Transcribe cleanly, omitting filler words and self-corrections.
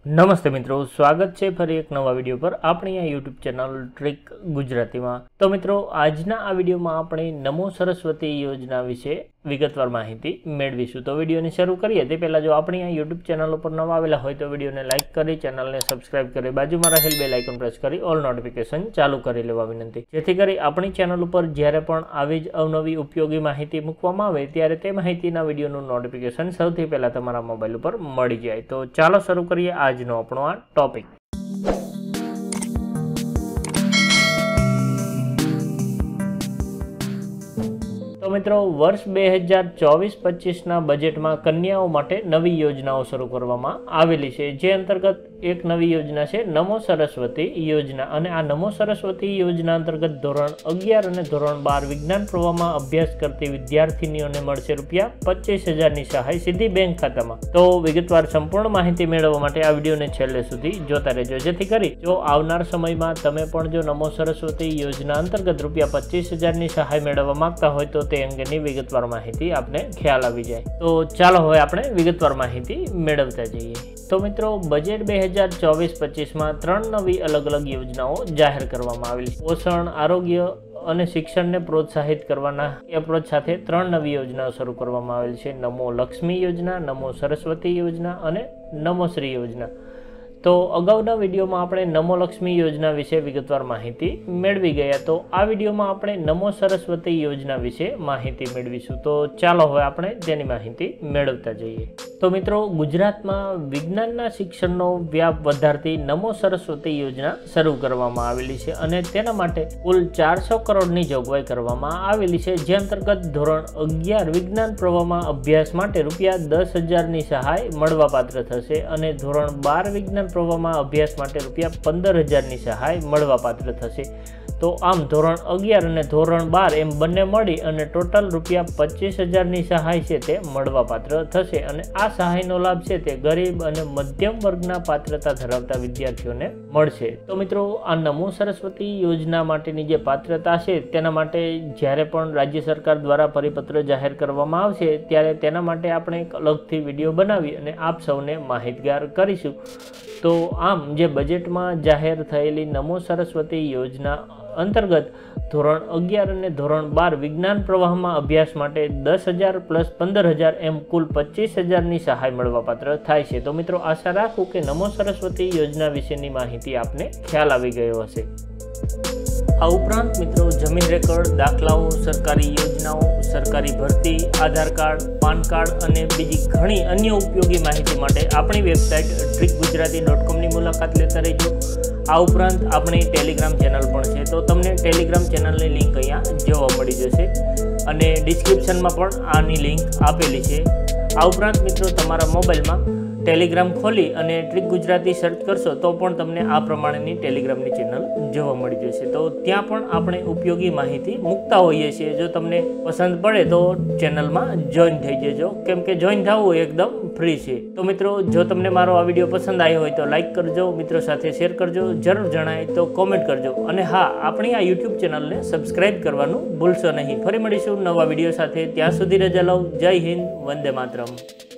નમસ્તે મિત્રો, સ્વાગત છે ફરી એક નવા વિડીયો પર આપણી આ યુટ્યુબ ચેનલ ટ્રીક ગુજરાતીમાં। તો મિત્રો, આજના આ વિડીયોમાં આપણે નમો સરસ્વતી યોજના વિશે વિગતવાર માહિતી મેળવીશું। તો વિડીયોને શરૂ કરીએ તે પહેલાં જો આપણી આ યુટ્યુબ ચેનલ ઉપર નવા આવેલા હોય તો વિડીયોને લાઇક કરી, ચેનલને સબસ્ક્રાઇબ કરી, બાજુમાં રહેલ બેલ આઇકન પ્રેસ કરી ઓલ નોટિફિકેશન ચાલુ કરી લેવા વિનંતી, જેથી કરી આપણી ચેનલ ઉપર જ્યારે પણ આવી જ અવનવી ઉપયોગી માહિતી મૂકવામાં આવે ત્યારે તે માહિતીના વિડીયોનું નોટિફિકેશન સૌથી પહેલાં તમારા મોબાઈલ ઉપર મળી જાય। તો ચાલો શરૂ કરીએ આજનો આપણો આ ટોપિક। તો મિત્રો, વર્ષ 2024-25ના બજેટમાં કન્યાઓ માટે નવી યોજનાઓ શરૂ કરવામાં આવેલી છે, જે અંતર્ગત એક નવી યોજના છે નમો સરસ્વતી યોજના। અને આ નમો સરસ્વતી યોજના અંતર્ગત ધોરણ 11 અને ધોરણ 12 વિજ્ઞાન પ્રવાહમાં અભ્યાસ કરતી વિદ્યાર્થીનીઓને મળશે ₹25,000ની સહાય સીધી બેંક ખાતામાં। તો વિગતવાર સંપૂર્ણ માહિતી મેળવવા માટે આ વિડીયોને છેલ્લે સુધી જોતા રહેજો, જેથી કરી જો આવનાર સમયમાં તમે પણ જો નમો સરસ્વતી યોજના અંતર્ગત ₹25,000ની સહાય મેળવવા માંગતા હોય તો તે અંગેની વિગતવાર માહિતી આપને ખ્યાલ આવી જાય। તો ચાલો હવે આપણે વિગતવાર માહિતી મેળવતા જઈએ। તો મિત્રો, બજેટ 2024-25માં 3 નવી અલગ અલગ યોજનાઓ જાહેર કરવામાં આવેલી છે। પોષણ, આરોગ્ય અને શિક્ષણને પ્રોત્સાહિત કરવાના એપ્રોચ સાથે 3 નવી યોજનાઓ શરૂ કરવામાં આવેલ છે। નમો લક્ષ્મી યોજના, નમો સરસ્વતી યોજના અને નમો શ્રી યોજના। તો અગાઉના વિડીયોમાં આપણે નમો લક્ષ્મી યોજના વિશે વિગતવાર માહિતી મેળવી ગયા। તો આ વિડીયોમાં આપણે નમો સરસ્વતી યોજના વિશે માહિતી મેળવીશું। તો ચાલો હવે આપણે તેની માહિતી મેળવતા જઈએ। તો મિત્રો, ગુજરાતમાં વિજ્ઞાનના શિક્ષણનો વ્યાપ વધારતી નમો સરસ્વતી યોજના શરૂ કરવામાં આવેલી છે અને તેના માટે કુલ 400 કરોડની જોગવાઈ કરવામાં આવેલી છે, જે અંતર્ગત ધોરણ 11 વિજ્ઞાન પ્રવાહમાં અભ્યાસ માટે ₹10,000ની સહાય મળવાપાત્ર થશે અને ધોરણ 12 વિજ્ઞાન પ્રવાહમાં અભ્યાસ માટે ₹15,000ની સહાય મળવાપાત્ર થશે। તો આમ ધોરણ 11 અને ધોરણ 12 એમ બંને મળી અને ટોટલ ₹25,000ની સહાય છે તે મળવાપાત્ર થશે અને આ સહાયનો લાભ છે તે ગરીબ અને મધ્યમ વર્ગના પાત્રતા ધરાવતા વિદ્યાર્થીઓને મળશે। તો મિત્રો, આ નમો સરસ્વતી યોજના માટેની જે પાત્રતા છે તેના માટે જ્યારે પણ રાજ્ય સરકાર દ્વારા પરિપત્ર જાહેર કરવામાં આવશે ત્યારે તેના માટે આપણે એક અલગથી વિડીયો બનાવી અને આપ સૌને માહિતગાર કરીશું। તો આમ જે બજેટમાં જાહેર થયેલી નમો સરસ્વતી યોજના અંતર્ગત ધોરણ 11 અને ધોરણ 12 વિજ્ઞાન પ્રવાહમાં અભ્યાસ માટે 10,000 પ્લસ 15,000 એમ કુલ 25,000ની સહાય મળવાપાત્ર થાય છે। તો મિત્રો, આશા રાખું કે નમો સરસ્વતી યોજના વિશેની માહિતી આપને ખ્યાલ આવી ગયો હશે। આ ઉપરાંત મિત્રો, જમીન રેકોર્ડ, દાખલાઓ, સરકારી યોજનાઓ, સરકારી ભરતી, આધાર કાર્ડ, પાન કાર્ડ અને બીજી ઘણી અન્ય ઉપયોગી માહિતી માટે આપણી વેબસાઇટ trickgujarati.comની મુલાકાત લેતા રહેજો। આ ઉપરાંત આપણી ટેલિગ્રામ ચેનલ પણ છે, તો તમને ટેલિગ્રામ ચેનલની લિંક અહીંયા જોવા મળી જશે અને ડિસ્ક્રિપ્શનમાં પણ આની લિંક આપેલી છે। આ ઉપરાંત મિત્રો, તમારા મોબાઈલમાં ટેલિગ્રામ ખોલી અને ટ્રીક ગુજરાતી સર્ચ કરશો તો પણ તમને આ પ્રમાણેની ટેલિગ્રામની ચેનલ જોવા મળી જશે। તો ત્યાં પણ આપણે ઉપયોગી માહિતી મૂકતા હોઈએ છીએ। જો તમને પસંદ પડે તો ચેનલમાં જોઈન થઈ જજો, કેમ કે જોઈન થવું એકદમ ફ્રી છે। તો મિત્રો, જો તમને મારો આ વિડીયો પસંદ આવ્યો હોય તો લાઇક કરજો, મિત્રો સાથે શેર કરજો, જરૂર જણાય તો કોમેન્ટ કરજો અને હા, આપણી આ યુટ્યુબ ચેનલને સબસ્ક્રાઇબ કરવાનું ભૂલશો નહીં। ફરી મળીશું નવા વિડીયો સાથે, ત્યાં સુધી રજા લઉં। જય હિન્દ, વંદે માતરમ।